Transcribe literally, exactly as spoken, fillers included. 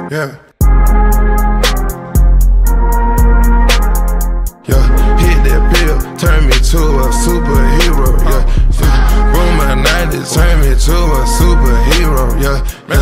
Yeah. Yeah, hit that pill, turn me to a superhero. Yeah, boom my nineties, turn me to a superhero. Yeah.